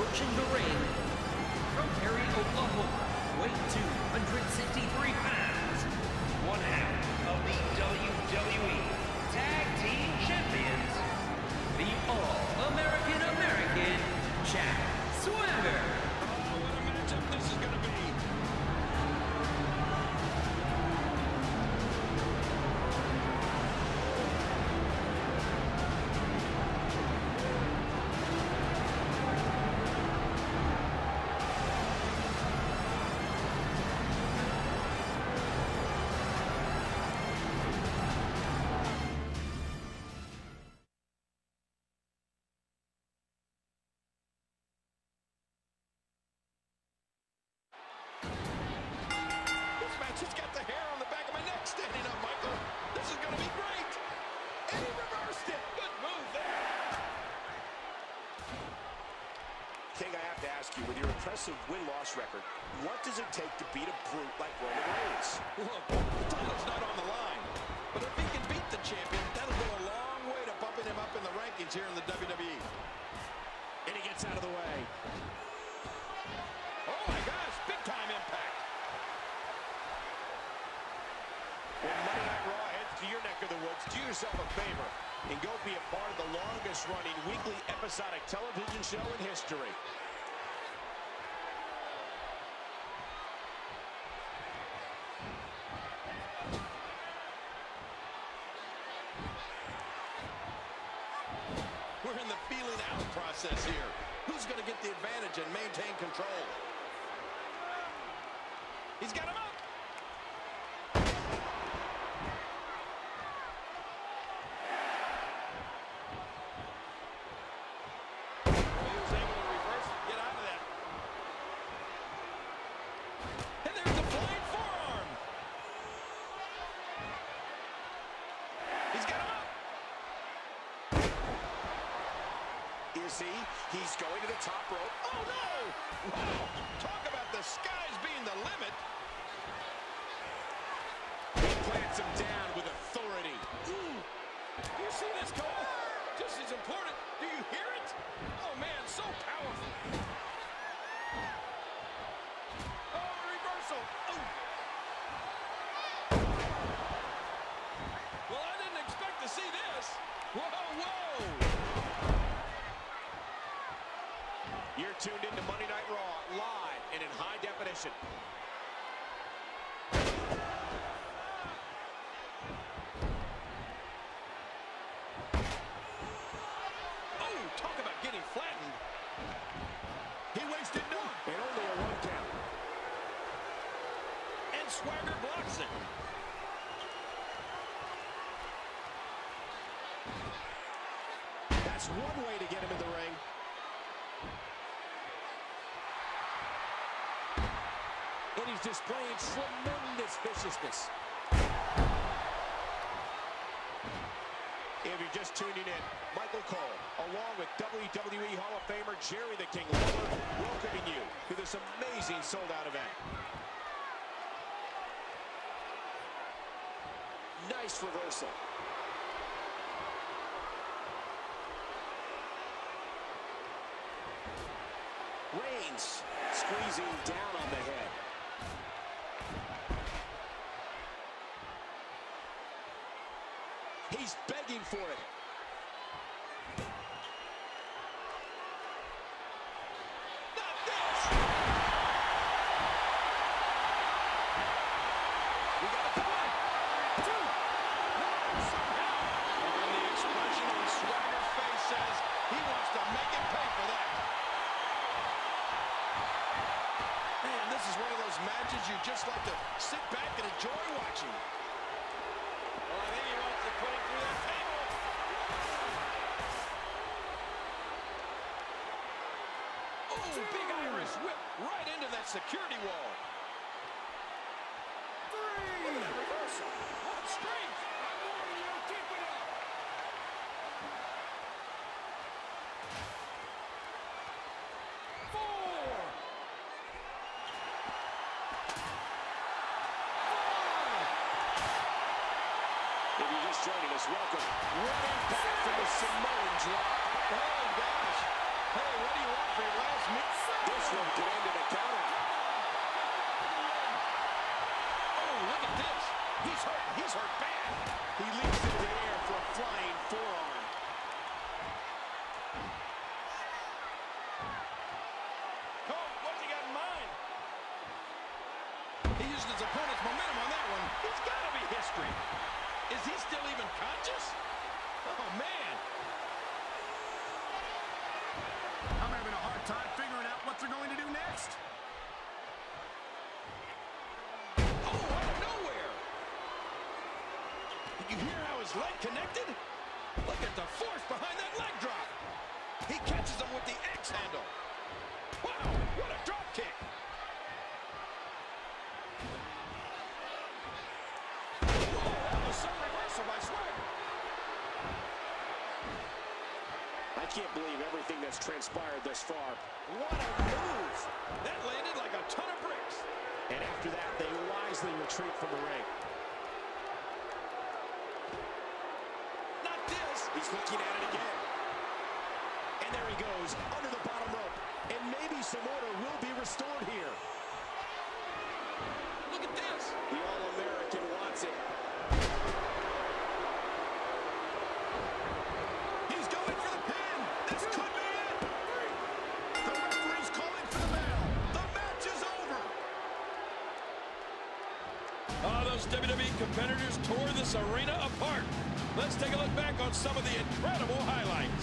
approaching the ring from Perry, Oklahoma, weight 263 pounds, one half of the WWE Tag Team Champions, the All-American Jack Swagger. Oh, what a matchup this is going to be. She's got the hair on the back of my neck standing up, Michael. This is going to be great. And he reversed it. Good move there. King, I have to ask you, with your impressive win-loss record, what does it take to beat a brute like Roman Reigns? Look, the title's not on the line. But if he can beat the champion, that'll go a long way to bumping him up in the rankings here in the WWE. And he gets out of the way. Oh, my gosh, big-time impact. When Monday Night Raw heads to your neck of the woods, do yourself a favor and go be a part of the longest-running weekly episodic television show in history. We're in the feeling out process here. Who's going to get the advantage and maintain control? He's got him up. He's going to the top rope. Oh, no! Wow. Talk about the skies being the limit. He plants him down with authority. Ooh. Do you see this, Cole? Just as important. Do you hear it? Oh, man, so powerful. Oh, reversal. Ooh. Well, I didn't expect to see this. Whoa, whoa. You're tuned into Monday Night Raw, live and in high definition. Oh, talk about getting flattened. He wasted none. And only a 1 count. And Swagger blocks it. That's one way to get him in the ring. And he's displaying tremendous viciousness. If you're just tuning in, Michael Cole, along with WWE Hall of Famer Jerry the King Lawler, welcoming you to this amazing sold-out event. Nice reversal. Reigns squeezing down on the head. He's begging for it. Not this! We got a point. 2. No, somehow. And the expression on Swagger's face says he wants to make it pay for that. Man, this is one of those matches you just like to sit back and enjoy watching. Well, I think he wants to put him through that table. Oh, big Irish whip right into that security wall. 3. Look at that reversal. What strength. I'm warning you, keep it up. 4. If you're just joining us, welcome. What impact from the Samoan drop. Oh, gosh. Hey, what do you up for your last minute. This one could end in a countout. Oh, look at this. He's hurt. He's hurt bad. He leaps into the air for a flying forearm. Oh, what's he got in mind? He used his opponent's momentum on that one. He's got to be history. Is he still even conscious? Oh, man. I'm having a hard time figuring out what they're going to do next. Oh, out of nowhere. Did you hear how his leg connected? Look at the force behind that leg drop. He catches him with the X handle. Wow, what a drop kick. Whoa, that was some reversal by Swagger. I can't believe everything that's transpired thus far. What a move. That landed like a ton of bricks. And after that, they wisely retreat from the ring. Not this. He's looking at it again. And there he goes, under the bottom rope. And maybe some order will be restored here. Look at this. The All-American wants it. He's going for the pin. This could be it. The referee's calling for the bell. The match is over. Oh, those WWE competitors tore this arena apart. Let's take a look back on some of the incredible highlights.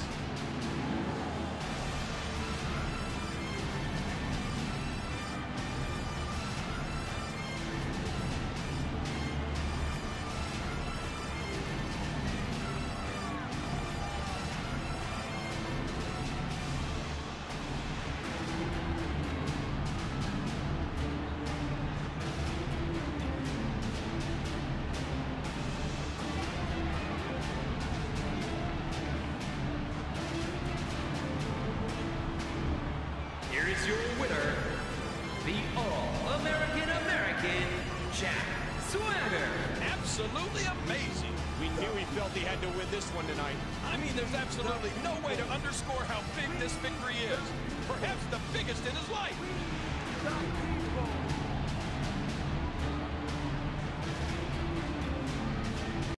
Here is your winner, the All-American Jack Swagger. Absolutely amazing. We knew he felt he had to win this one tonight. I mean, there's absolutely no way to underscore how big this victory is. Perhaps the biggest in his life. The people